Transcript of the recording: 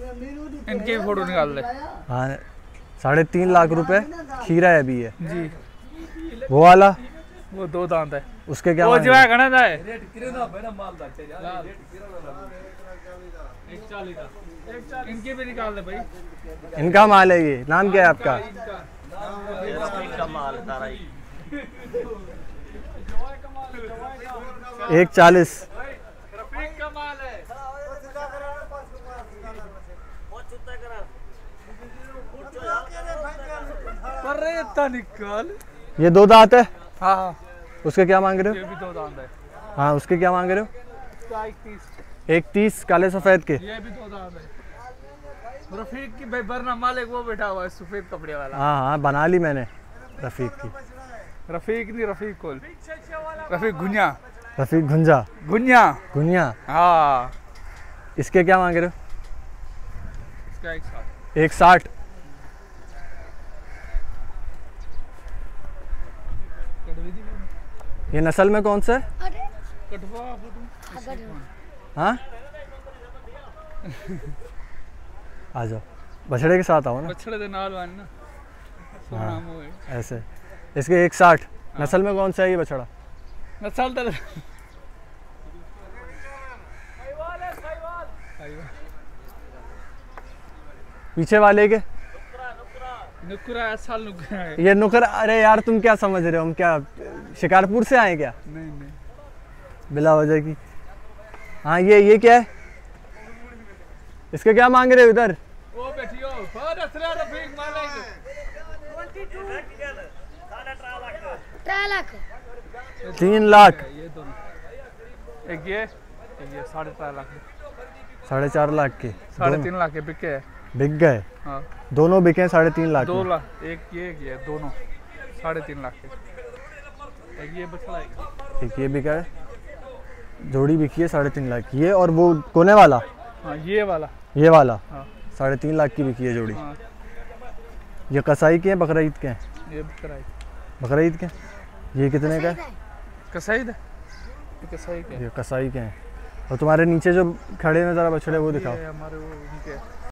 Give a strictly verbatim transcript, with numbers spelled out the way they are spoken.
इनके भी फोटो निकाल ले। हाँ साढ़े तीन लाख रुपए खीरा है अभी ये जी। वो वाला वो दो दांत है, उसके क्या वो जो है घना है इनके भी निकाल दे भाई। इनका माल है ये। नाम क्या है आपका? एक चालीस का माल है। अरे इतना निकाल। ये दो दांत है। हाँ हाँ उसके क्या मांग रहे हो? ये भी दो दांत है। हाँ उसके क्या मांग रहे हो? एक तीस। एक तीस काले सफेद के। ये भी दो दांत है। रफीक की भाई बरना मालिक वो बैठा हुआ है सफेद कपड़े वाला। हाँ हाँ बना ली मैंने रफीक की। रफीक नहीं रफीक कोल रफीक गुनिया। रफीक गुंजा गुनिया गुनिया। हाँ इसके क्या मांग रहे हो? इसका एक साथ एक साठ। ये नस्ल में कौन सा है? हाँ आ जाओ बछड़े के साथ आओ ना। बछड़े दे नाल वान ना। हाँ ऐसे। इसके एक साठ। नस्ल में कौन सा है ये बछड़ा? नस्ल दे पीछे वाले के नुकरा साल नुकरा है। ये नुकर। अरे यार तुम क्या समझ रहे हो? हम क्या शिकारपुर से आए क्या? नहीं नहीं बिला वजह की। हाँ ये ये क्या है? इसके क्या मांग रहे हो इधर? वो बैठियो रफीक मालिक तीन लाख। ये दोनों एक ये एक ये साढ़े चार लाख साढ़े चार लाख के। साढ़े तीन लाख के बिके है। बिक गए। हाँ दोनों बिके साढ़े तीन लाख दो में। लाख एक ये एक ये दोनों साढ़े तीन लाख के। एक ये बछड़ा है। एक ये बिका है। जोड़ी बिकी है साढ़े तीन लाख की। ये और वो कोने वाला। हाँ ये वाला ये वाला हाँ साढ़े तीन लाख की बिकी है जोड़ी। हाँ ये कसाई के हैं बकरा ईद के हैं? ये बकरा है। बकरा ईद के। ये कितने का है? कसाई है कसाई के। ये कसाई के हैं। और तुम्हारे नीचे जो खड़े हैं जरा बछड़े वो दिखाओ। ये हमारे वो उनके